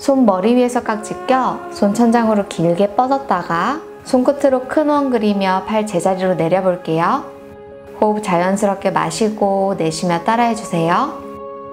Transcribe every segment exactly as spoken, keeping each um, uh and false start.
손 머리 위에서 깍지 껴 손 천장으로 길게 뻗었다가 손끝으로 큰 원 그리며 팔 제자리로 내려볼게요. 호흡 자연스럽게 마시고 내쉬며 따라해주세요.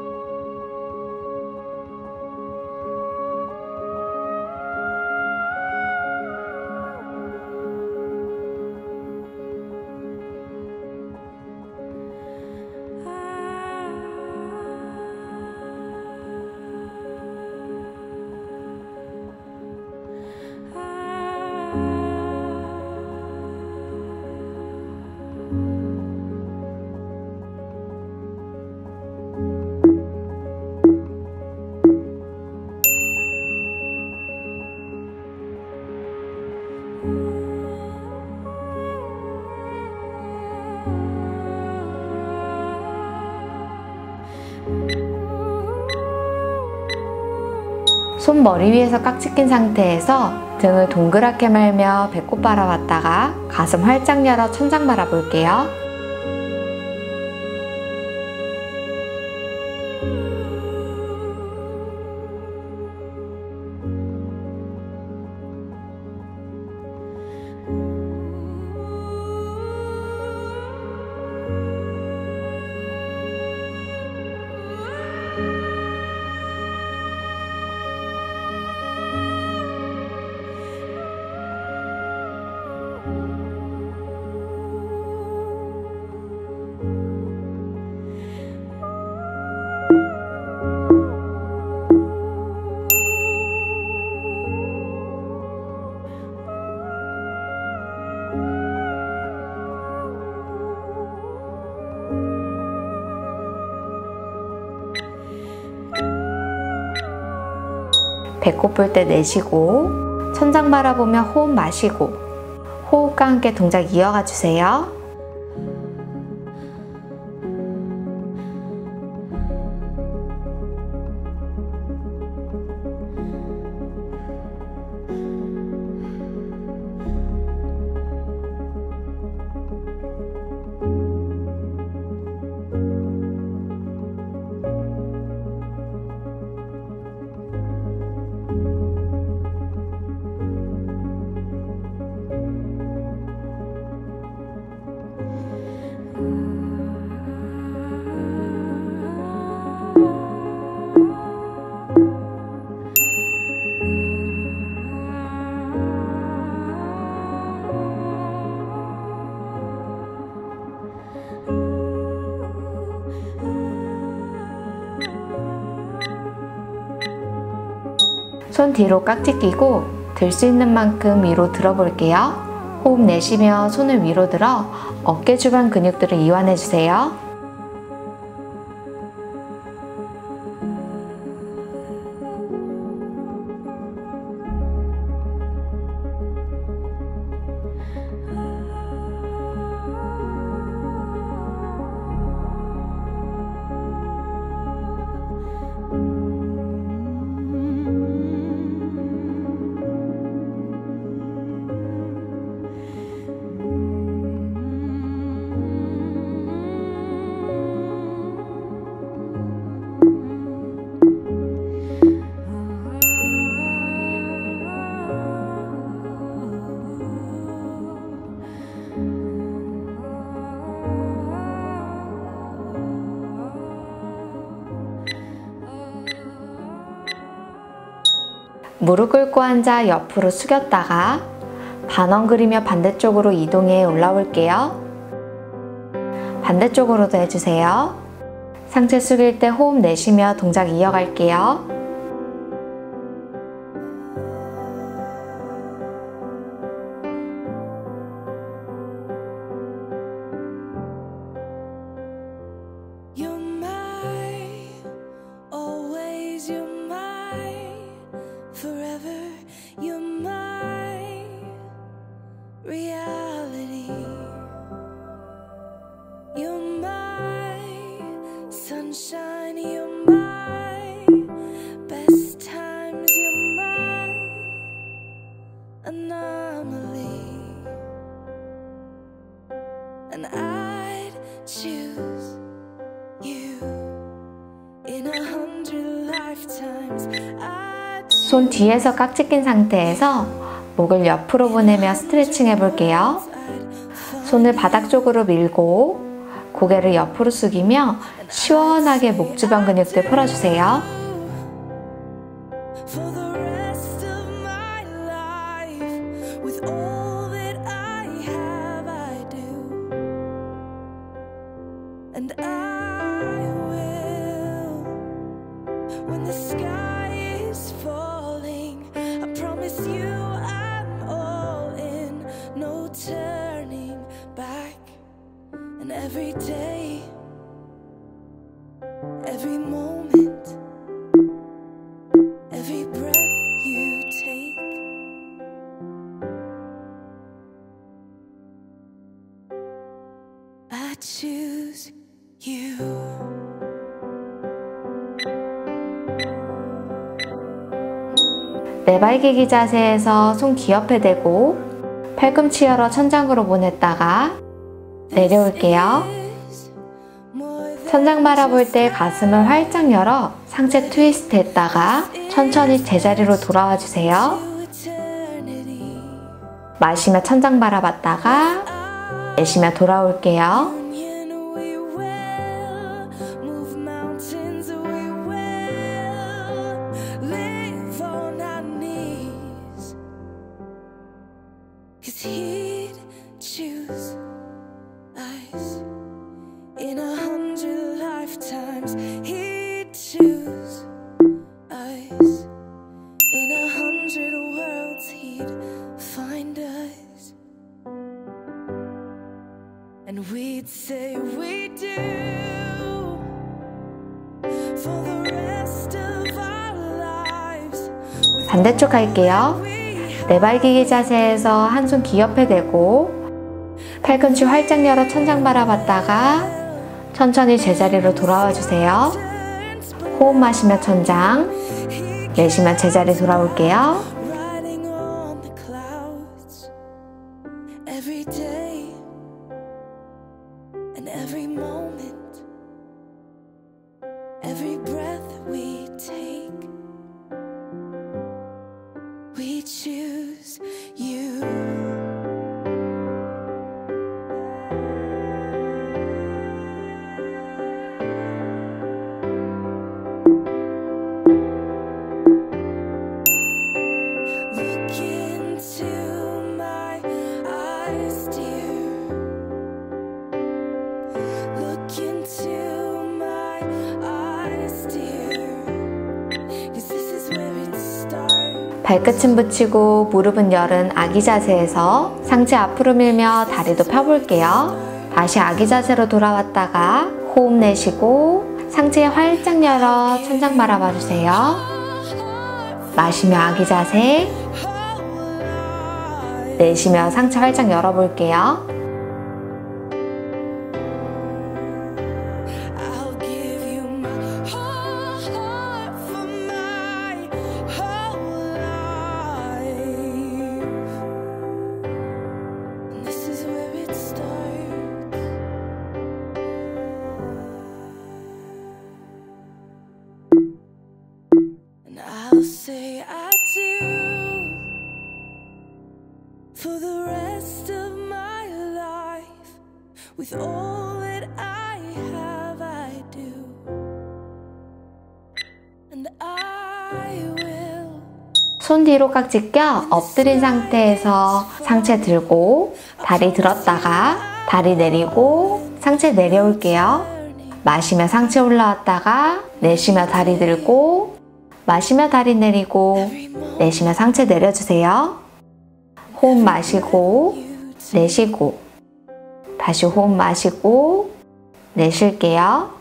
손 머리 위에서 깍지 낀 상태에서 등을 동그랗게 말며 배꼽 바라봤다가 가슴 활짝 열어 천장 바라볼게요. 배꼽 불 때 내쉬고 천장 바라보며 호흡 마시고 호흡과 함께 동작 이어가 주세요. 손 뒤로 깍지 끼고 들 수 있는 만큼 위로 들어볼게요. 호흡 내쉬며 손을 위로 들어 어깨 주변 근육들을 이완해주세요. 무릎 꿇고 앉아 옆으로 숙였다가 반원 그리며 반대쪽으로 이동해 올라올게요. 반대쪽으로도 해주세요. 상체 숙일 때 호흡 내쉬며 동작 이어갈게요. And I'd choose you in a hundred lifetimes. I'd 손 뒤에서 깍지 낀 상태에서 목을 옆으로 보내며 스트레칭 해볼게요. 손을 바닥 쪽으로 밀고 고개를 옆으로 숙이며 시원하게 목 주변 근육들 풀어주세요. Every day, every moment, every breath you take, I choose you. 내발기기 자세에서 손 귀 옆에 대고 팔꿈치 열어 천장으로 보냈다가 내려올게요. 천장 바라볼 때 가슴을 활짝 열어 상체 트위스트 했다가 천천히 제자리로 돌아와 주세요. 마시며 천장 바라봤다가 내쉬며 돌아올게요. In a hundred lifetimes, he'd choose us. In a hundred worlds, he'd find us. And we'd say we do for the rest of our lives. 반대쪽 할게요. 내발기기 자세에서 한 손 귀 옆에 대고 팔꿈치 활짝 열어 천장 바라봤다가 천천히 제자리로 돌아와 주세요. 호흡 마시며 천장, 내쉬며 제자리 돌아올게요. 발끝은 붙이고 무릎은 열은 아기 자세에서 상체 앞으로 밀며 다리도 펴볼게요. 다시 아기 자세로 돌아왔다가 호흡 내쉬고 상체 활짝 열어 천장 바라봐 주세요. 마시며 아기 자세, 내쉬며 상체 활짝 열어볼게요. I'll say I do for the rest of my life. With all that I have, I do, and I will. 손 뒤로 깍지 껴 엎드린 상태에서 상체 들고 다리 들었다가 다리 내리고 상체 내려올게요. 마시며 상체 올라왔다가 내쉬며 다리 들고 마시며 다리 내리고 내쉬며 상체 내려주세요. 호흡 마시고 내쉬고 다시 호흡 마시고 내쉴게요.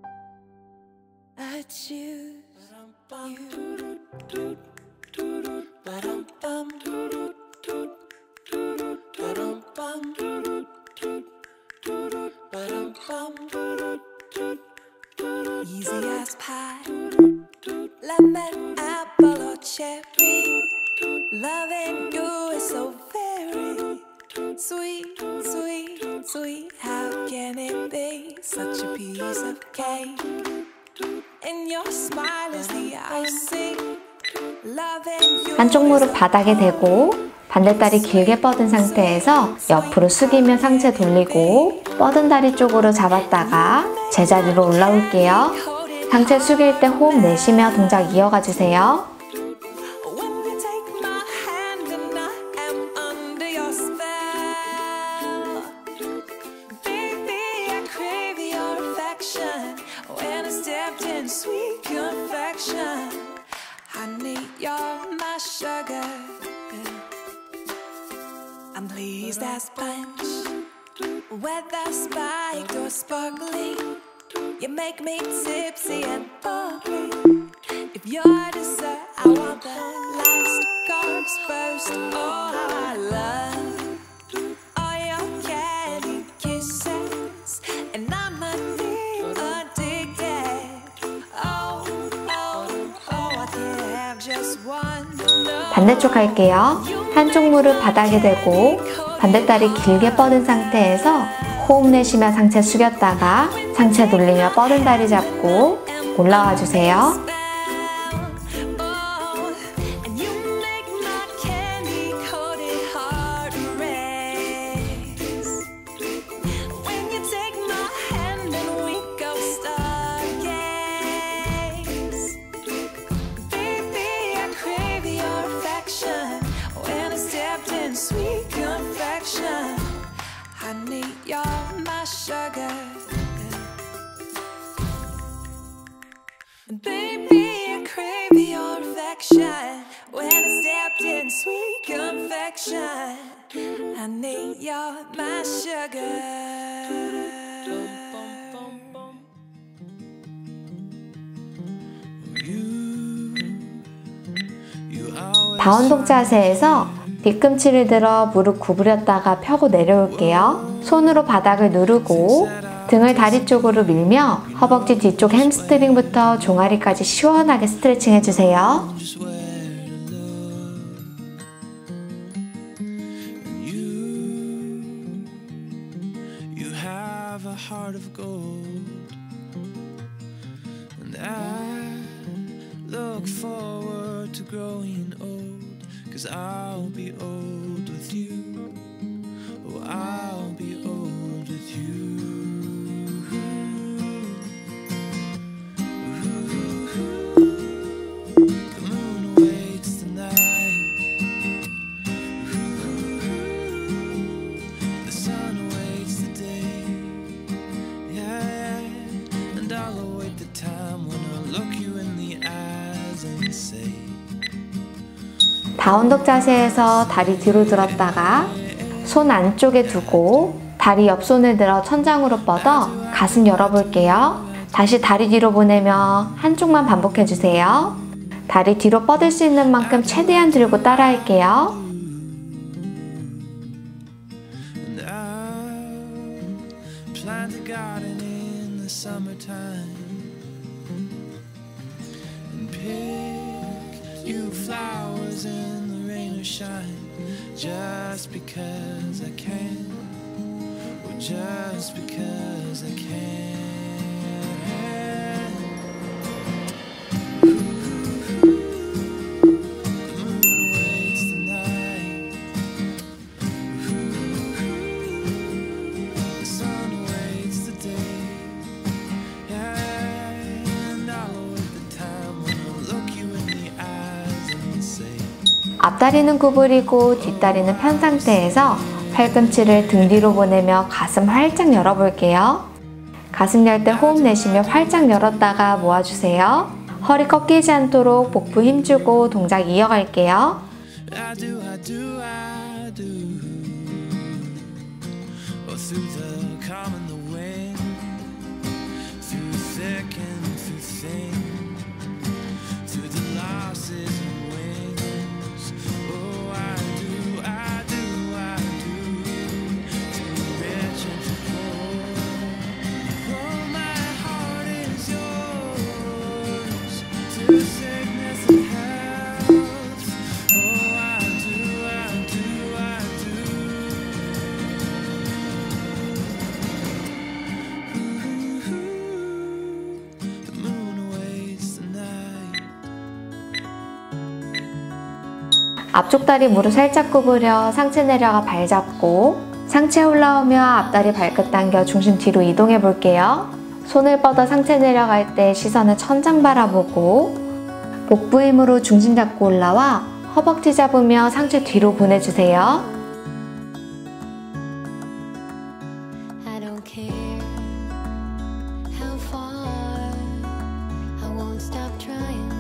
Easy as pie, lemon, apple or cherry. Loving you is so very sweet, sweet, sweet. How can it be such a piece of cake? And your smile is the icing loving you. 한쪽 무릎 바닥에 대고 반대다리 길게 뻗은 상태에서 옆으로 숙이며 상체 돌리고 뻗은 다리 쪽으로 잡았다가 제자리로 올라올게요. 상체 숙일 때 호흡 내쉬며 동작 이어가 주세요. When you take my hand and I am under your spell, baby, I crave your affection. When I stepped in sweet confection, honey, you're my sugar. I'm pleased as punch, whether spiked or sparkling. You make me tipsy and bubbly. If you're dessert, I want the last course first. Oh, how I love all your candy kisses, and I'm addicted. Oh, oh, oh, I can't have just one. 반대쪽 할게요. 한쪽 무릎 바닥에 대고 반대다리 길게 뻗은 상태에서 호흡 내쉬며 상체 숙였다가 상체 돌리며 뻗은 다리 잡고 올라와 주세요. Sweet confection, honey, you're my sugar. Baby, I crave your affection. When I stepped in sweet confection, honey, you're my sugar. 다운독 자세에서 뒤꿈치를 들어 무릎 구부렸다가 펴고 내려올게요. 손으로 바닥을 누르고 등을 다리 쪽으로 밀며 허벅지 뒤쪽 햄스트링부터 종아리까지 시원하게 스트레칭 해주세요. Cause I'll be old with you. Oh, I'll be old with you. The moon awaits tonight. The sun awaits the day. Yeah, and I'll await the time when I look you in the eyes and say, 다운독 자세에서 다리 뒤로 들었다가 손 안쪽에 두고 다리 옆손을 들어 천장으로 뻗어 가슴 열어볼게요. 다시 다리 뒤로 보내며 한쪽만 반복해주세요. 다리 뒤로 뻗을 수 있는 만큼 최대한 들고 따라할게요. shine just because I can, or just because I can. 앞다리는 구부리고 뒷다리는 편 상태에서 팔꿈치를 등 뒤로 보내며 가슴 활짝 열어볼게요. 가슴 열 때 호흡 내쉬며 활짝 열었다가 모아주세요. 허리 꺾이지 않도록 복부 힘주고 동작 이어갈게요. I do, I do, I do. Oh, through the calm and the wind, through thick and through thin, through the losses and wins. Oh, I do, I do, I do. Through rich and through poor. Oh, my heart is yours. Through sickness and health. Oh, I do, I do, I do. Ooh, the moon awaits tonight. 앞쪽 다리 무릎 살짝 구부려 상체 내려가 발 잡고 상체 올라오며 앞다리 발끝 당겨 중심 뒤로 이동해 볼게요. 손을 뻗어 상체 내려갈 때 시선은 천장 바라보고 복부 힘으로 중심 잡고 올라와 허벅지 잡으며 상체 뒤로 보내주세요. I don't care how far, I won't stop trying.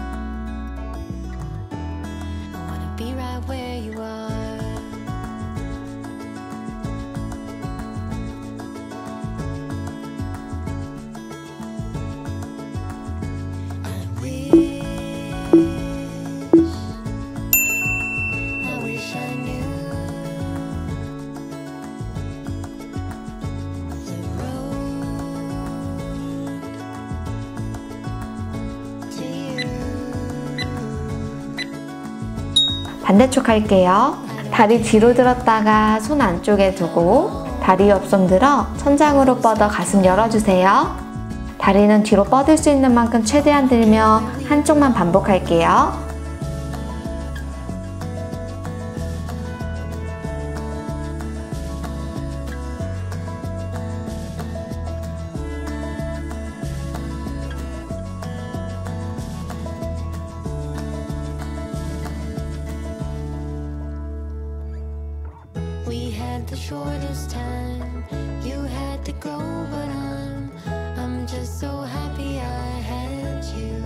I wanna be right where you are. I wish, I wish I knew the road to you. 반대쪽 할게요. 다리 뒤로 들었다가 손 안쪽에 두고 다리 옆손 들어 천장으로 뻗어 가슴 열어주세요. 다리는 뒤로 뻗을 수 있는 만큼 최대한 들며 한쪽만 반복할게요. We had the shortest time. You had to go, but I'm, I'm just so happy I had you.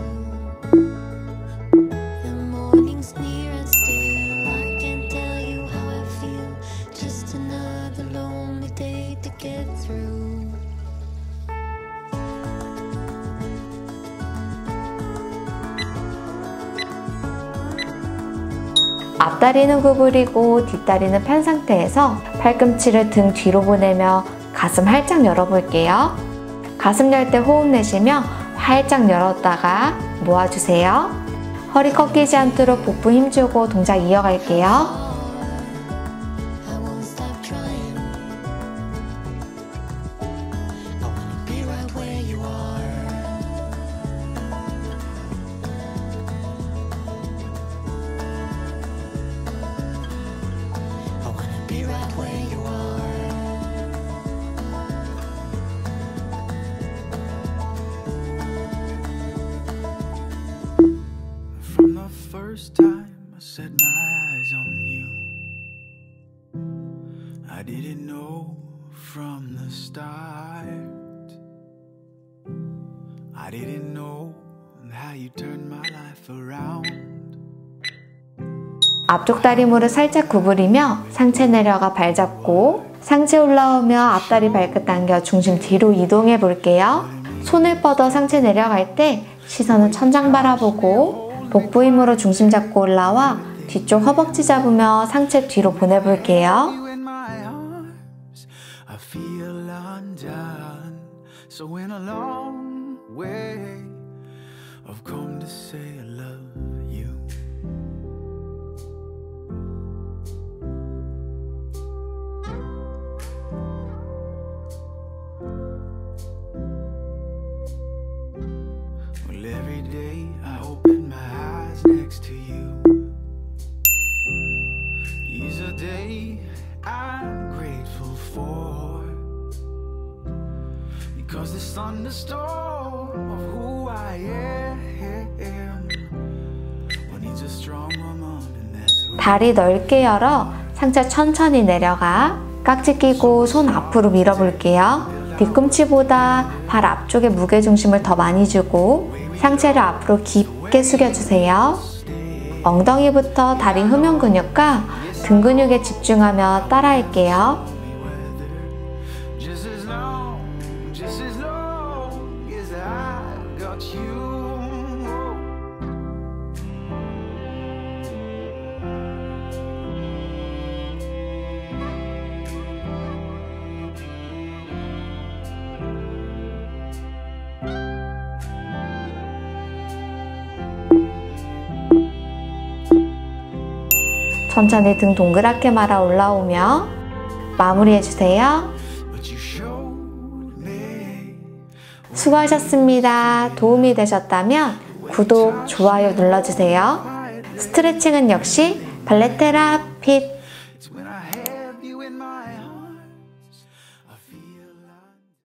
The morning's near and still I can't tell you how I feel. Just another lonely day to get through. 앞다리는 구부리고 뒷다리는 편 상태에서 팔꿈치를 등 뒤로 보내며 가슴 활짝 열어볼게요. 가슴 열 때 호흡 내쉬며 활짝 열었다가 모아주세요. 허리 꺾이지 않도록 복부 힘주고 동작 이어갈게요. I won't stop trying. I wanna be right where you are. I wanna be right where you are. From the first time I set my eyes on you, I didn't know from the start. I didn't know how you turned my life around. 앞쪽 다리 무릎 살짝 구부리며 상체 내려가 발 잡고 상체 올라오며 앞다리 발끝 당겨 중심 뒤로 이동해 볼게요. 손을 뻗어 상체 내려갈 때 시선은 천장 바라보고 복부 힘으로 중심 잡고 올라와 뒤쪽 허벅지 잡으며 상체 뒤로 보내볼게요. You in my arms, I feel undone. So in a long way, I've come to say I love you. Well, every day I open my eyes next to you. Is a day I'm grateful for, because this thunderstorm of who I am, well, needs a strong woman, and that's who. 다리 넓게 열어 상체 천천히 내려가 깍지 끼고 손 앞으로 밀어볼게요. 뒤꿈치보다 발 앞쪽에 무게중심을 더 많이 주고 상체를 앞으로 깊게 숙여주세요. 엉덩이부터 다리 후면 근육과 등 근육에 집중하며 따라할게요. Just as long, just as long as I got you. 천천히 등 동그랗게 말아 올라오며 마무리해주세요. But you showed me. 수고하셨습니다. 도움이 되셨다면 구독, 좋아요 눌러주세요. 스트레칭은 역시 발레테라 핏